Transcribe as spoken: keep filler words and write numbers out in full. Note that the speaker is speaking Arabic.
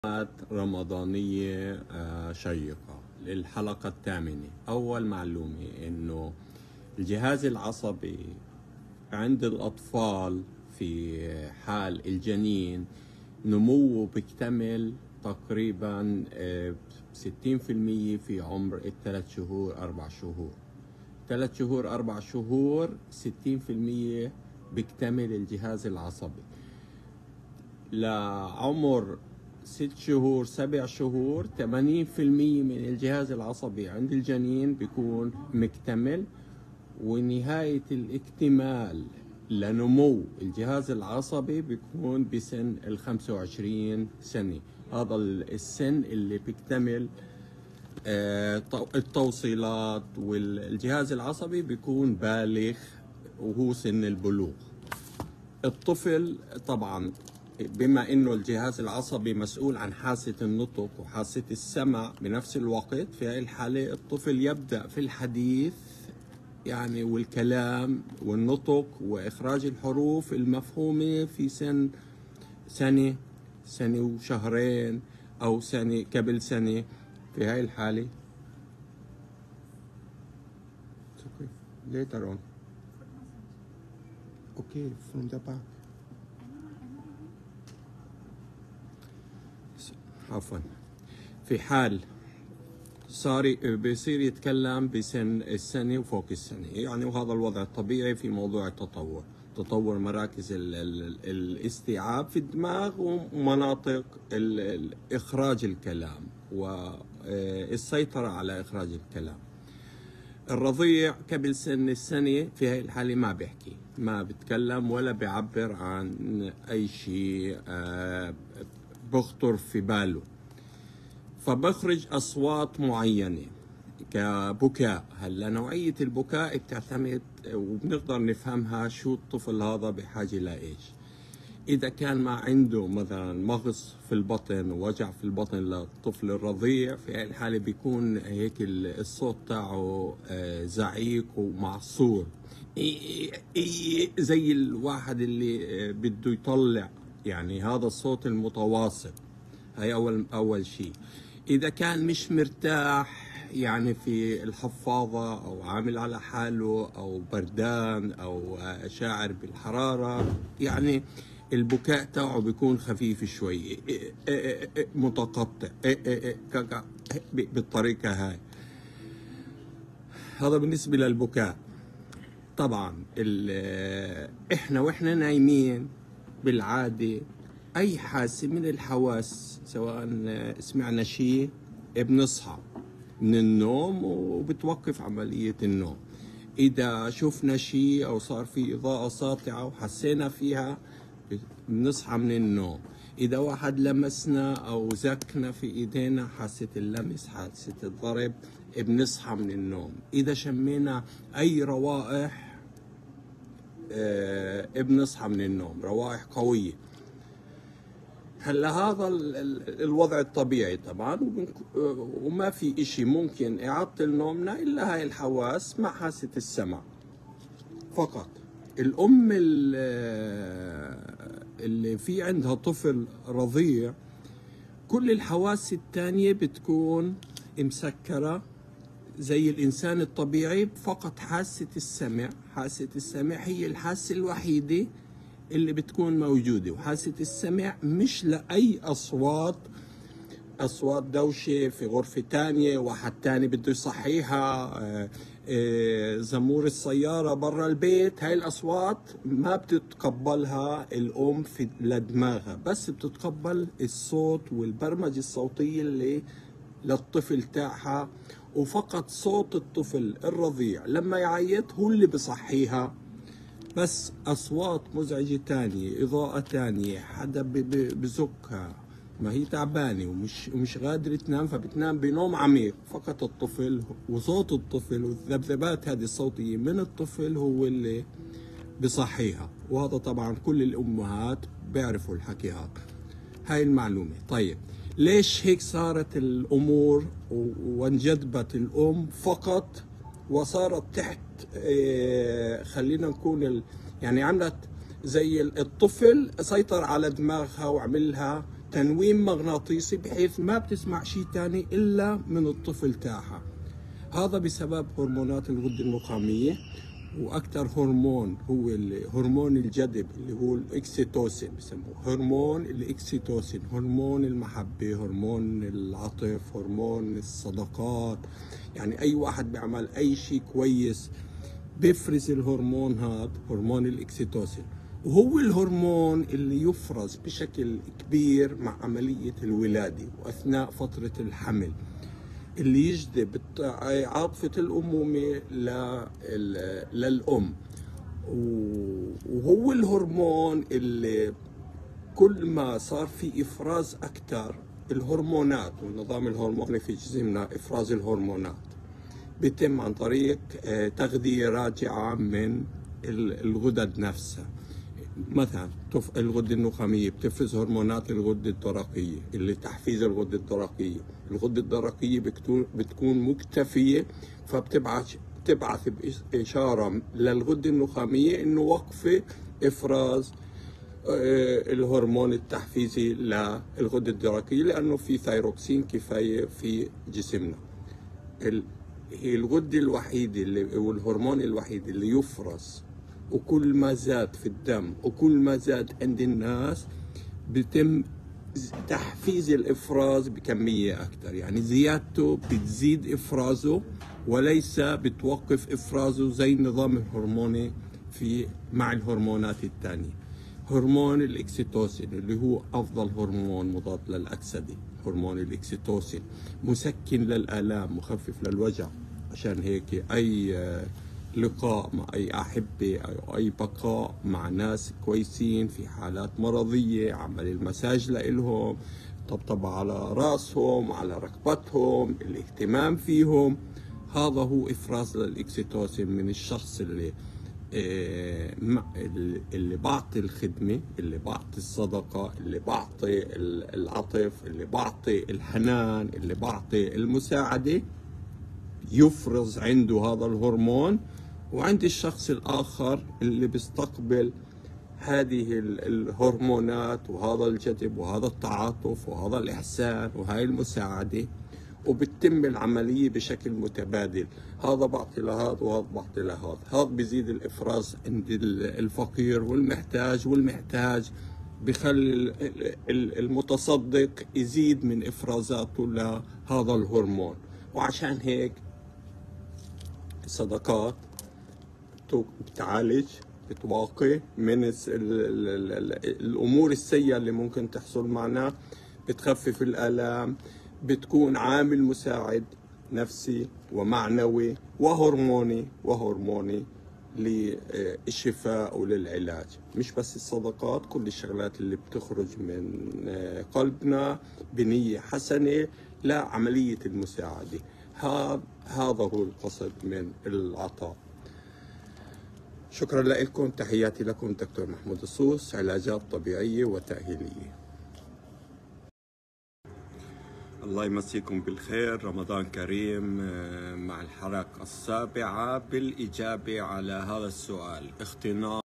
رمضانية آه، شيقة للحلقة الثامنة. أول معلومة إنه الجهاز العصبي عند الأطفال في حال الجنين نموه بيكتمل تقريبا ستين في المية في عمر الثلاث شهور أربع شهور ثلاث شهور أربع شهور ستين في المية بيكتمل الجهاز العصبي. لعمر ست شهور سبع شهور ثمانين في المية من الجهاز العصبي عند الجنين بيكون مكتمل، ونهاية الاكتمال لنمو الجهاز العصبي بيكون بسن ال خمسة وعشرين سنة. هذا السن اللي بيكتمل التوصيلات، والجهاز العصبي بيكون بالغ وهو سن البلوغ. الطفل طبعا بما انه الجهاز العصبي مسؤول عن حاسة النطق وحاسة السمع بنفس الوقت، في هذه الحالة الطفل يبدأ في الحديث يعني والكلام والنطق وإخراج الحروف المفهومة في سن سنة سنة وشهرين أو سنة قبل سنة. في هاي الحالة later on okay from the back عفوا في حال صار بيصير يتكلم بسن السنة وفوق السنة يعني، وهذا الوضع الطبيعي في موضوع التطور، تطور مراكز ال ال الاستيعاب في الدماغ ومناطق إخراج الكلام والسيطرة على إخراج الكلام. الرضيع قبل سن السنة في هاي الحالة ما بيحكي، ما بيتكلم ولا بيعبر عن أي شيء بخطر في باله، فبخرج أصوات معينة كبكاء. هلا نوعية البكاء بتعتمد وبنقدر نفهمها شو الطفل هذا بحاجة لإيش. إذا كان ما عنده مثلا مغص في البطن ووجع في البطن للطفل الرضيع، في هاي الحالة بيكون هيك الصوت تاعه زعيق ومعصور زي الواحد اللي بده يطلع، يعني هذا الصوت المتواصل. هاي أول أول شيء. إذا كان مش مرتاح يعني في الحفاضة أو عامل على حاله أو بردان أو شاعر بالحرارة، يعني البكاء تاعه بيكون خفيف شوي متقطع بالطريقة هاي. هذا بالنسبة للبكاء. طبعا إحنا وإحنا نايمين بالعادة أي حاسة من الحواس سواء سمعنا شيء بنصحى من النوم وبتوقف عملية النوم. إذا شفنا شيء أو صار في إضاءة ساطعة وحسينا فيها بنصحى من النوم. إذا واحد لمسنا أو زكنا في إيدينا حاسة اللمس حاسة الضرب بنصحى من النوم. إذا شمينا أي روائح بنصحى من النوم، روائح قوية. هلا هذا الوضع الطبيعي طبعا، وما في اشي ممكن يعطل نومنا الا هاي الحواس مع حاسة السمع فقط. الام اللي في عندها طفل رضيع كل الحواس الثانية بتكون مسكرة زي الانسان الطبيعي، فقط حاسة السمع. حاسة السمع هي الحاسة الوحيدة اللي بتكون موجودة، وحاسة السمع مش لأي أصوات أصوات دوشة في غرفة تانية، واحد تاني بده يصحيها، زمور السيارة برا البيت. هاي الأصوات ما بتتقبلها الأم في لدماغها، بس بتتقبل الصوت والبرمجة الصوتية اللي للطفل تاعها، وفقط صوت الطفل الرضيع لما يعيط هو اللي بصحيها. بس أصوات مزعجة تانية، إضاءة تانية، حدا بزكها، ما هي تعبانة ومش مش قادرة تنام فبتنام بنوم عميق، فقط الطفل وصوت الطفل والذبذبات هذه الصوتية من الطفل هو اللي بصحيها. وهذا طبعا كل الأمهات بيعرفوا الحكي هذا. هاي المعلومة. طيب ليش هيك صارت الأمور وانجذبت الأم فقط وصارت تحت إيه خلينا نكون يعني عملت زي الطفل سيطر على دماغها وعملها تنويم مغناطيسي بحيث ما بتسمع شيء تاني إلا من الطفل تاعها. هذا بسبب هرمونات الغدة النخامية، وأكثر هرمون هو هرمون الجذب اللي هو الإكسيتوسين، بسموه هرمون الإكسيتوسين، هرمون المحبة، هرمون العطف، هرمون الصداقات. يعني أي واحد بيعمل أي شيء كويس بيفرز الهرمون هذا، هرمون الإكسيتوسين، وهو الهرمون اللي يفرز بشكل كبير مع عملية الولادة وأثناء فترة الحمل، اللي يجذب عاطفة الأمومة للأم. وهو الهرمون اللي كل ما صار في إفراز أكثر الهرمونات، والنظام الهرموني في جسمنا إفراز الهرمونات بيتم عن طريق تغذية راجعة من الغدد نفسها. مثلا الغدة النخامية بتفرز هرمونات الغدة الدرقية اللي تحفيز الغدة الدرقية. الغدة الدرقية بتكون مكتفية، فبتبعث بتبعث إشارة للغدة النخامية إنه وقف إفراز الهرمون التحفيزي للغدة الدرقية، لأنه في ثايروكسين كفاية في جسمنا. هي الغدة الوحيدة اللي والهرمون الوحيد اللي يفرز، وكل ما زاد في الدم وكل ما زاد عند الناس بيتم تحفيز الإفراز بكمية أكثر. يعني زيادته بتزيد إفرازه وليس بتوقف إفرازه زي النظام الهرموني في مع الهرمونات الثانية. هرمون الإكسيتوسين اللي هو أفضل هرمون مضاد للأكسدة، هرمون الإكسيتوسين مسكن للآلام، مخفف للوجع. عشان هيك أي لقاء مع أي أحبة أو أي بقاء مع ناس كويسين في حالات مرضية، عمل المساج لإلهم، طبطب على رأسهم، على ركبتهم، الاهتمام فيهم، هذا هو إفراز للإكسيتوسين من الشخص اللي اللي بعطي الخدمة، اللي بعطي الصدقة، اللي بعطي العطف، اللي بعطي الحنان، اللي بعطي المساعدة، يفرز عنده هذا الهرمون. وعند الشخص الآخر اللي بيستقبل هذه الهرمونات وهذا الجذب وهذا التعاطف وهذا الإحسان وهاي المساعدة، وبتتم العملية بشكل متبادل، هذا بعطي لهذا وهذا بعطي لهذا، هذا بيزيد الإفراز عند الفقير والمحتاج، والمحتاج بخلي المتصدق يزيد من إفرازاته لهذا الهرمون. وعشان هيك الصدقات بتعالج، بتواقي من الأمور السيئة اللي ممكن تحصل معنا، بتخفف الآلام، بتكون عامل مساعد نفسي ومعنوي وهرموني وهرموني للشفاء وللعلاج. مش بس الصدقات، كل الشغلات اللي بتخرج من قلبنا بنية حسنة لعملية المساعدة. هذا هذا هو القصد من العطاء. شكرا لكم، تحياتي لكم، دكتور محمود الصوص، علاجات طبيعية وتأهيلية. الله يمسيكم بالخير، رمضان كريم، مع الحلقة السابعة بالإجابة على هذا السؤال: اختناق